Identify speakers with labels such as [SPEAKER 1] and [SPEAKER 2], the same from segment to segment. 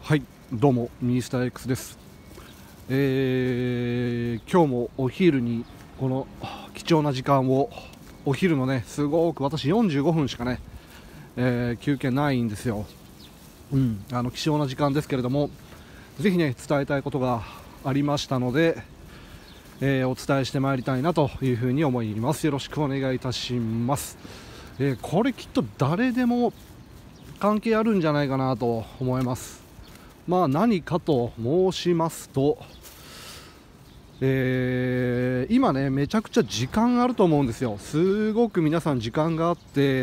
[SPEAKER 1] はい、どうもミニスター X です。今日もお昼にこの貴重な時間を、お昼のね、すごく私45分しかね、休憩ないんですよ。貴重な時間ですけれども、ぜひね伝えたいことがありましたので、お伝えしてまいりたいなというふうに思います。よろしくお願いいたします。これきっと誰でも関係あるんじゃないかなと思います。何かと申しますと、今ねめちゃくちゃ時間あると思うんですよ。すごく皆さん時間があって、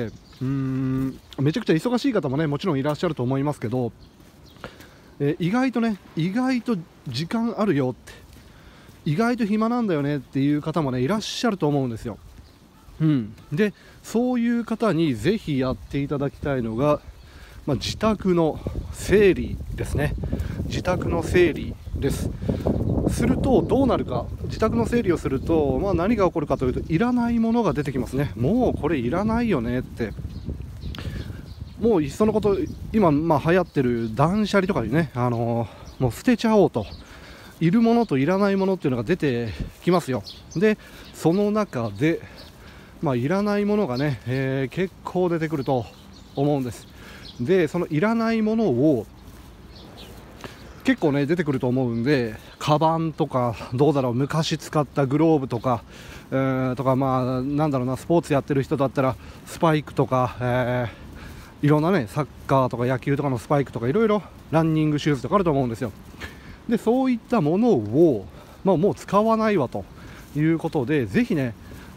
[SPEAKER 1] めちゃくちゃ忙しい方もねもちろんいらっしゃると思いますけど、意外と時間あるよって、意外と暇なんだよねっていう方もねいらっしゃると思うんですよ。でそういう方にぜひやっていただきたいのが、自宅の整理ですね。自宅の整理です。するとどうなるか、自宅の整理をすると、何が起こるかというと、いらないものが出てきますね。もうこれいらないよねって、もういっそのこと今流行ってる断捨離とかにね、もう捨てちゃおうと、いるものといらないものっていうのが出てきますよ。でその中で、いらないものがね、結構出てくると思うんです。でそのいらないものを結構ね出てくると思うんで、カバンとかどうだろう、昔使ったグローブとか、スポーツやってる人だったらスパイクとか、いろんなねサッカーとか野球とかのスパイクとかいろいろランニングシューズとかあると思うんですよ。でそういったものを、もう使わないわということで、ぜひね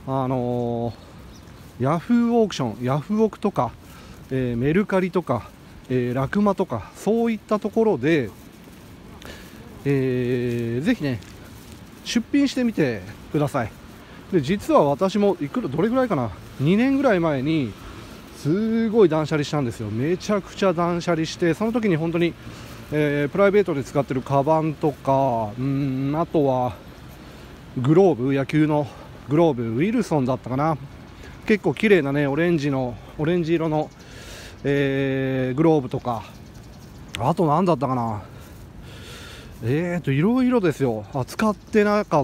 [SPEAKER 1] ヤフーオークション、ヤフオクとか、メルカリとか、ラクマとかそういったところで、ぜひね出品してみてください。で実は私もどれぐらいかな、2年ぐらい前にすごい断捨離したんですよ。めちゃくちゃ断捨離して、その時に本当に、プライベートで使ってるカバンとか、あとはグローブ、野球のグローブ、ウィルソンだったかな、結構綺麗なねオレンジ色の、グローブとか、あと何だったかな、いろいろですよ。使ってなかった、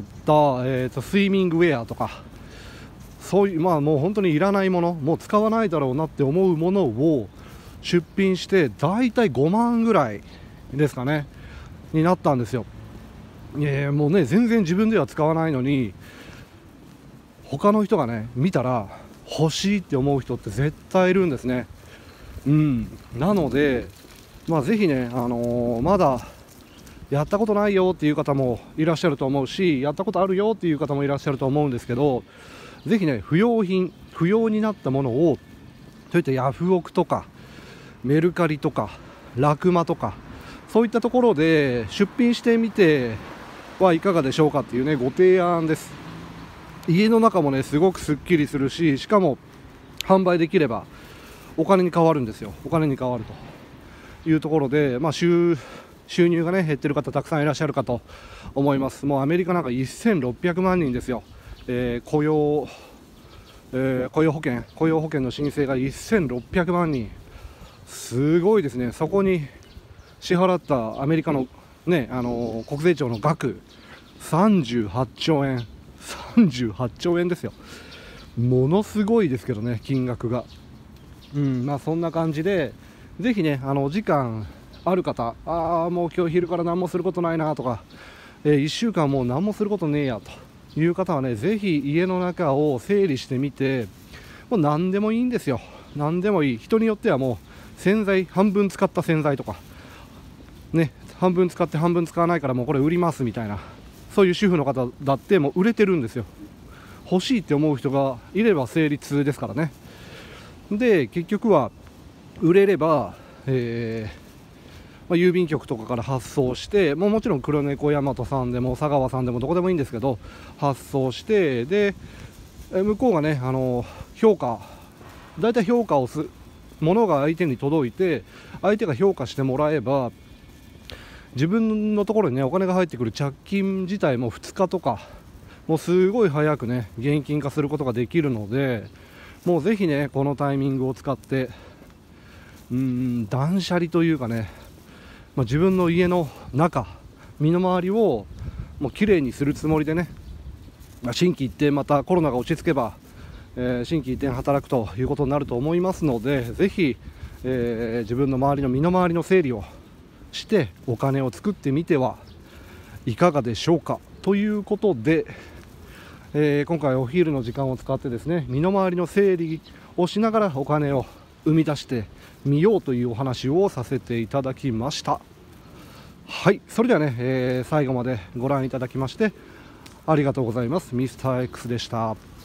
[SPEAKER 1] スイミングウェアとか、そういうもう本当にいらないもの、もう使わないだろうなって思うものを出品して、だいたい5万ぐらいですかねになったんですよ。もうね全然自分では使わないのに、他の人がね見たら欲しいって思う人って絶対いるんですね。なので、ぜひね、まだやったことないよっていう方もいらっしゃると思うし、やったことあるよっていう方もいらっしゃると思うんですけど、ぜひね不要になったものを、そういったヤフオクとかメルカリとかラクマとかそういったところで出品してみてはいかがでしょうかっていうねご提案です。家の中もねすごくすっきりするし、しかも販売できればお金に変わるんですよ。お金に変わるというところで、収入がね減ってる方たくさんいらっしゃるかと思います。もうアメリカなんか1600万人ですよ。雇用保険の申請が1600万人、すごいですね。そこに支払ったアメリカのね国税庁の額38兆円ですよ。ものすごいですけどね、金額が。そんな感じで、ぜひねお時間ある方、もう今日昼から何もすることないなとか、1週間もう何もすることねえやという方はね、ぜひ家の中を整理してみて、もう何でもいいんですよ。何でもいい。人によってはもう洗剤半分使った洗剤とかね、半分使って半分使わないからもうこれ売りますみたいな、そういう主婦の方だってもう売れてるんですよ。欲しいって思う人がいれば成立ですからね。で結局は売れれば、郵便局とかから発送して、もちろん黒猫大和さんでも佐川さんでもどこでもいいんですけど、発送して、で向こうがねだいたい評価をものが相手に届いて、相手が評価してもらえば、自分のところにねお金が入ってくる着金自体も2日とか、もうすごい早くね現金化することができるので、もうぜひねこのタイミングを使って断捨離というかね、 自分の家の中、身の回りをもうきれいにするつもりでね、心機一転、またコロナが落ち着けば、心機一転働くということになると思いますので、ぜひ、自分の周りの身の回りの整理をしてお金を作ってみてはいかがでしょうかということで、今回お昼の時間を使ってですね、身の回りの整理をしながらお金を生み出してみようというお話をさせていただきました。はい、それではね、最後までご覧いただきましてありがとうございます。ミスター X でした。